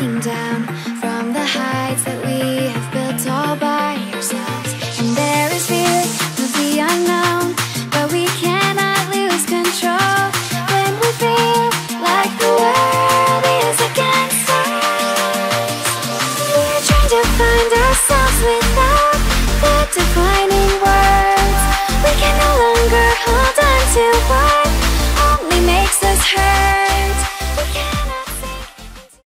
looking down from the heights that we have built all by ourselves. And there is fear of the unknown, but we cannot lose control when we feel like the world is against us. We're trying to find ourselves without the defining words. We can no longer hold on to what only makes us hurt.